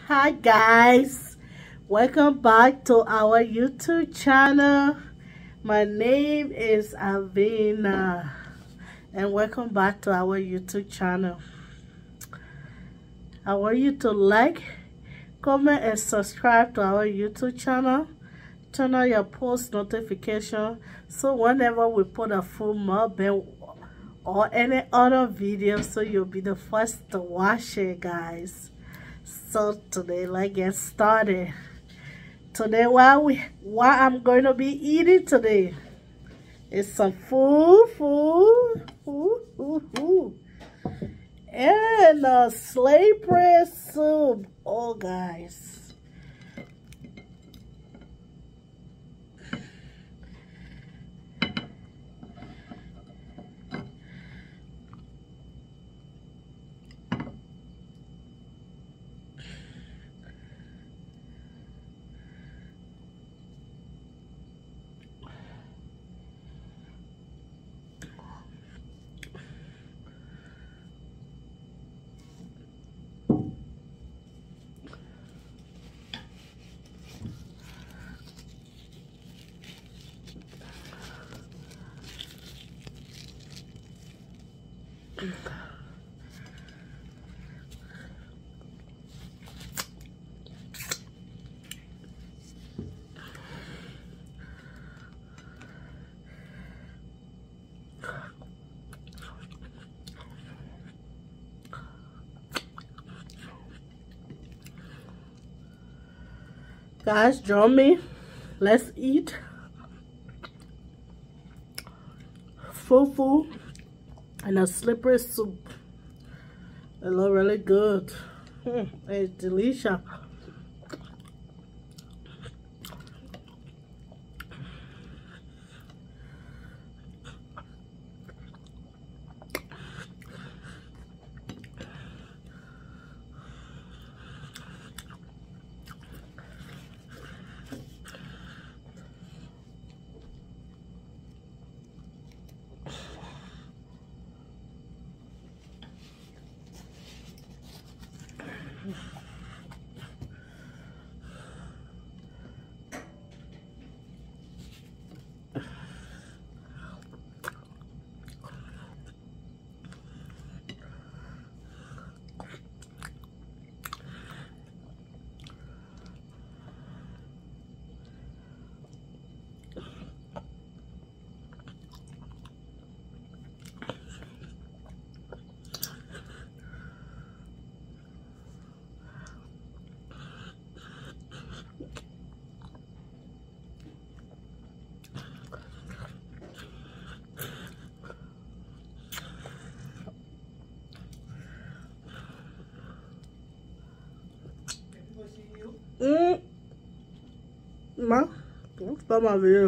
Hi guys, welcome back to our YouTube channel. My name is Avina and welcome back to our YouTube channel. I want you to like, comment and subscribe to our YouTube channel. Turn on your post notification so whenever we put a full mukbang or any other video, so you'll be the first to watch it, guys. So today, let's get started. Today, what I'm going to be eating today is some food, and a slave bread soup. Oh, guys. Guys, join me. Let's eat fufu and a slippery soup. It looks really good. It's delicious. Ma, c'est pas ma vie.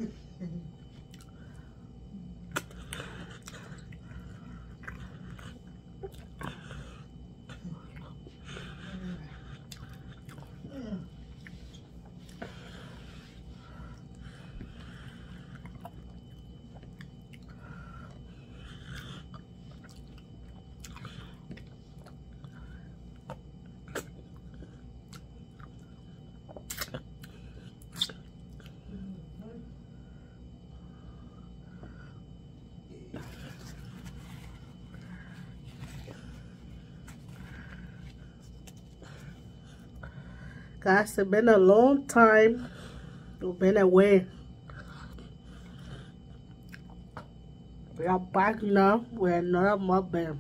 Guys, it's been a long time. We've been away. We are back now with another mukbang.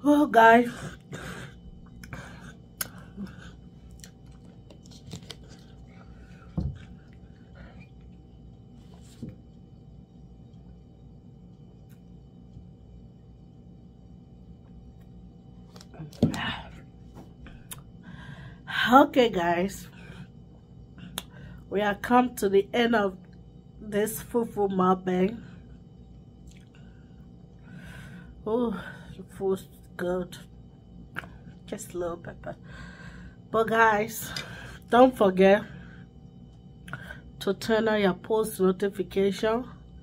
Oh, guys. Okay, guys, we have come to the end of this fufu mukbang. Oh, the food's good, just a little pepper. But guys, don't forget to turn on your post notification,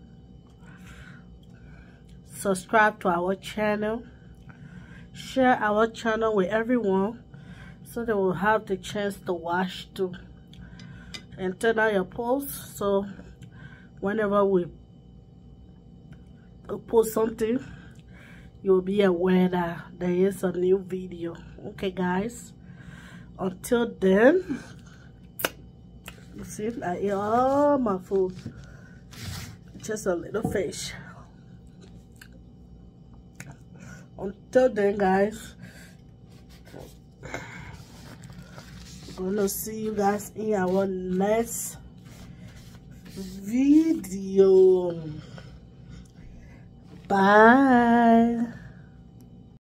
subscribe to our channel, share our channel with everyone so they will have the chance to watch too, and turn on your posts so whenever we post something, you'll be aware that there is a new video. Okay, guys, until then, you see, I eat all my food, just a little fish. Until then, guys, gonna see you guys in our next video. Bye.